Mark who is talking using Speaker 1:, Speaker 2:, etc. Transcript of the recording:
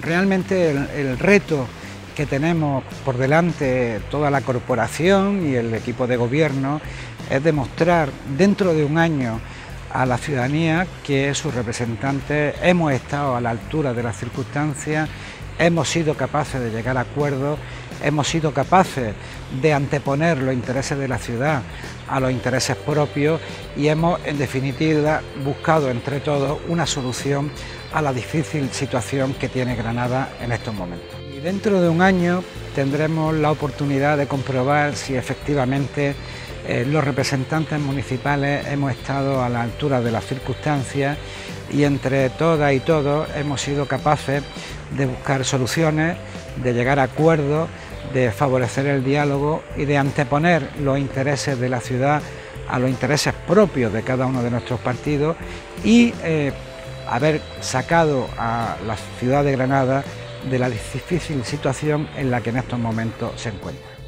Speaker 1: Realmente el reto que tenemos por delante toda la corporación y el equipo de gobierno es demostrar dentro de un año a la ciudadanía que sus representantes hemos estado a la altura de las circunstancias, hemos sido capaces de llegar a acuerdos, hemos sido capaces de anteponer los intereses de la ciudad a los intereses propios y hemos, en definitiva, buscado entre todos una solución a la difícil situación que tiene Granada en estos momentos. Y dentro de un año tendremos la oportunidad de comprobar si efectivamente los representantes municipales hemos estado a la altura de las circunstancias y entre todas y todos hemos sido capaces de buscar soluciones, de llegar a acuerdos, de favorecer el diálogo y de anteponer los intereses de la ciudad a los intereses propios de cada uno de nuestros partidos y haber sacado a la ciudad de Granada de la difícil situación en la que en estos momentos se encuentra.